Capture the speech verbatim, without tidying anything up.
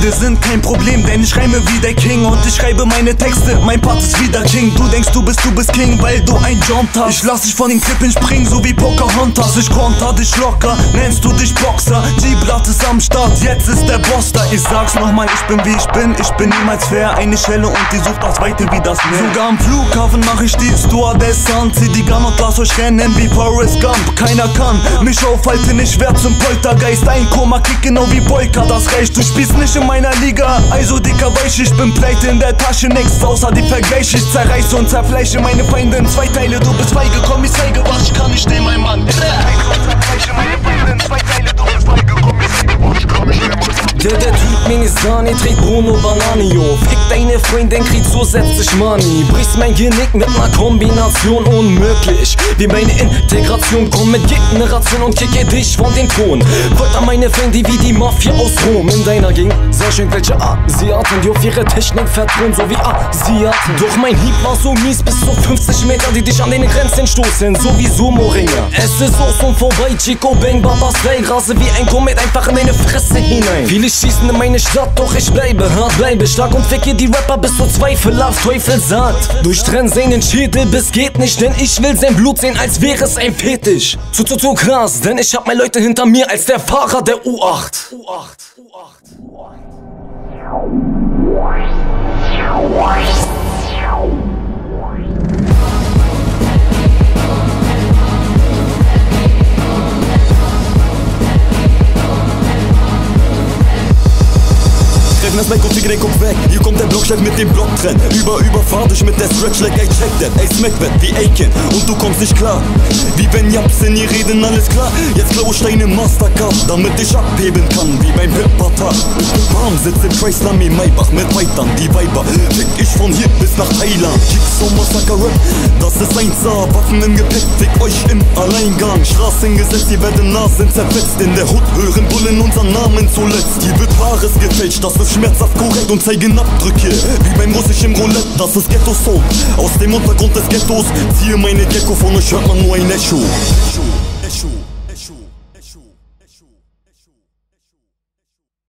Freunde sind kein Problem, denn ich reime wie der King und ich schreibe meine Texte, mein Part ist wie der King. Du denkst du bist, du bist King, weil du ein Jump hast. Ich lass dich von den Klippen springen, so wie Pocahontas. Ich konter dich locker, nennst du dich Boxer. G-Blatt ist am Start, jetzt ist der Boss da. Ich sag's nochmal, ich bin wie ich bin, ich bin niemals fair. Eine Schelle und die sucht das Weite wie das Meer. Sogar am Flughafen mach ich die Stewardess an. Zieh die Gun und lass euch rennen wie Forrest Gump. Keiner kann mich aufhalten, ich werd zum Poltergeist. Ein Koma, kick genau wie Boyka, das reicht. Du spielst nicht in meiner Liga, also dicker weich. Ich bin pleite in der Tasche, nix außer die Vergleich. Ich zerreiße und zerfleische meine Feinde in zwei Teile. Du bist feige, komm ich zeige, was ich kann, ich steh mein Mann. Der, der Typ Minisani trägt Bruno Bananio. Fick deine Freundin, krieg zusätzlich Money. Brichst mein Genick mit ner Kombination unmöglich. Wie meine Integration, komm mit Generation und kicke dich von den Thron. Folter meine Feinde wie die Mafia aus Rom. In deiner Gegend sah ich irgendwelche Asiaten, die auf ihre Technik vertrauen, so wie Asiaten. Doch mein Hieb war so mies, bis zu fünfzig Meter, die dich an deine Grenzen stoßen, so wie Sumo-Ringer. Es ist aus und vorbei, Chico Bang, Baba Style. Rase wie ein Komet einfach in deine Fresse hinein. Viele schießen in meine Stadt, doch ich bleibe hart, bleibe stark und ficke die Rapper bis zur zweifelhaft Teufelsart. Durchtrenn seinen Schädel bis geht nicht, denn ich will sein Blut sehen, als wäre es ein Fetisch. Zu, zu, zu krass, denn ich hab mehr Leute hinter mir als der Fahrer der U acht. U acht, U acht, U acht. Das Mic und Chicken, guck weg. Hier kommt der Blockschlag mit dem Blocktrend. Über, überfahr dich mit der Stretch like I check that. Ey, Smackbett wie Aiken und du kommst nicht klar. Wie wenn Japs in ihr reden, alles klar. Jetzt klau ich deine Mastercard, damit ich abheben kann, wie beim Hip-Partag. Bam, sitzt im Chrysler Mi Maybach mit Weitern, die Weiber. Fick ich von hier bis nach Thailand. Kicks und Massaker-Rap, das ist eins A. Waffen im Gepäck, fick euch im Alleingang. Straßengesetz, ihr werdet Nasen zerfetzt. In der Hut hören Bullen unseren Namen zuletzt. Hier wird Wahres gefälscht, das ist schmerzhaft korrekt und zeigen Abdrücke, wie beim russischen Roulette. Das ist Ghetto-Soul, aus dem Untergrund des Ghettos. Ziehe meine Gecko, von euch hört man nur ein Echo.